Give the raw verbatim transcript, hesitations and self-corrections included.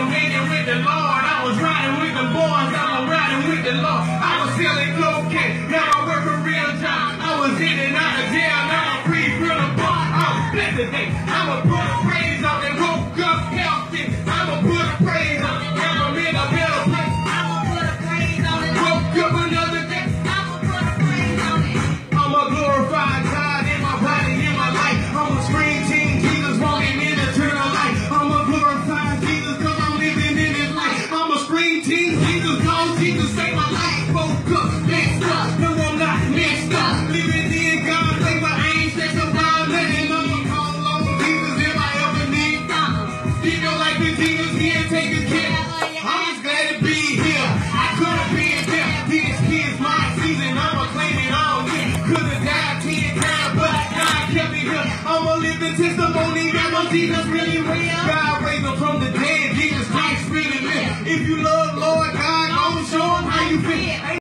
I'm hanging with the Lord. I was riding with the boys. I'm riding with the Lord. I was selling cocaine. Now I work a real job. I was in and out of jail. Now I'm free from the bar. I'm blessed today. I'ma put a praise on it. Woke up healthy. I'ma put a praise on it. Now I'm in a better place. I'ma put a praise on it. Woke up another day. I'ma put a praise on it. I'm a glorified God in my body, in my life. I'm a scream team. Jesus walking in eternal life. I'm a glorified Jesus because I'm living in his life. I'm a scream team. Jesus knows Jesus saved my life. Woke up, messed up. No, I'm not messed up. Living in God's favor. I ain't stressed about nothing. I'ma call on Jesus if I ever need something. Give your life to Jesus, he'll take his care. I'm just glad to be here. I could have been there. This kid's my season. I'ma claim it all year. Could have died ten times, but God kept me here. I'ma live the testimony that no Jesus really real. God raised him from the dead. Jesus Christ really live. If you love Lord God,